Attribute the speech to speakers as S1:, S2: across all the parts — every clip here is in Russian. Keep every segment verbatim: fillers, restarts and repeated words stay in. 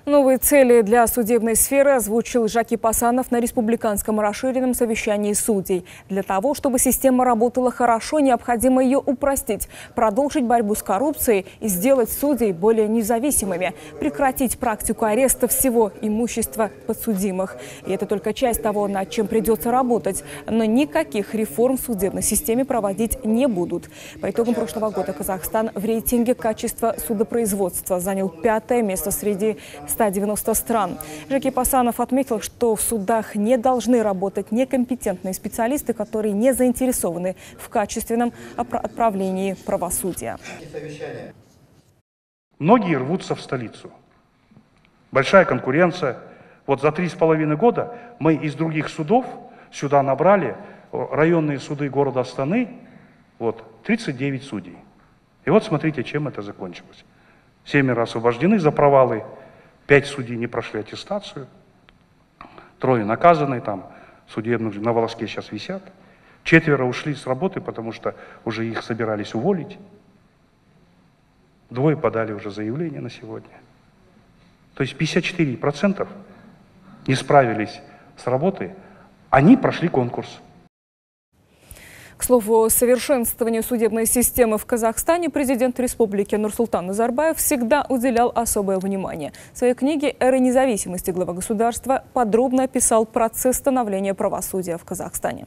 S1: Новые цели для судебной сферы озвучил Жакип Асанов на республиканском расширенном совещании судей. Для того, чтобы система работала хорошо, необходимо ее упростить, продолжить борьбу с коррупцией и сделать судей более независимыми, прекратить практику ареста всего имущества подсудимых. И это только часть того, над чем придется работать. Но никаких реформ в судебной системе проводить не будут. По итогам прошлого года Казахстан в рейтинге качества судопроизводства занял пятое место среди ста девяноста стран. Жакип Асанов отметил, что в судах не должны работать некомпетентные специалисты, которые не заинтересованы в качественном отправлении правосудия.
S2: Многие рвутся в столицу. Большая конкуренция. Вот за три с половиной года мы из других судов сюда набрали районные суды города Астаны, вот, тридцать девять судей. И вот смотрите, чем это закончилось. Семеро освобождены за провалы. Пять судей не прошли аттестацию, трое наказаны, там судебных на волоске сейчас висят. Четверо ушли с работы, потому что уже их собирались уволить. Двое подали уже заявление на сегодня. То есть пятьдесят четыре процента не справились с работой, они прошли конкурс.
S1: К слову, совершенствованию судебной системы в Казахстане президент республики Нурсултан Назарбаев всегда уделял особое внимание. В своей книге «Эра независимости» глава государства подробно описал процесс становления правосудия в Казахстане.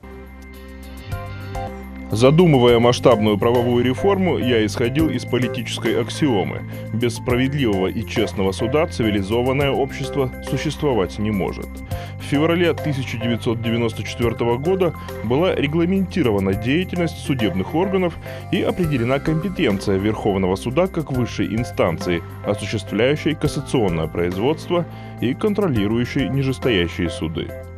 S3: Задумывая масштабную правовую реформу, я исходил из политической аксиомы. Без справедливого и честного суда цивилизованное общество существовать не может. В феврале тысяча девятьсот девяносто четвёртого года была регламентирована деятельность судебных органов и определена компетенция Верховного суда как высшей инстанции, осуществляющей кассационное производство и контролирующей нижестоящие суды.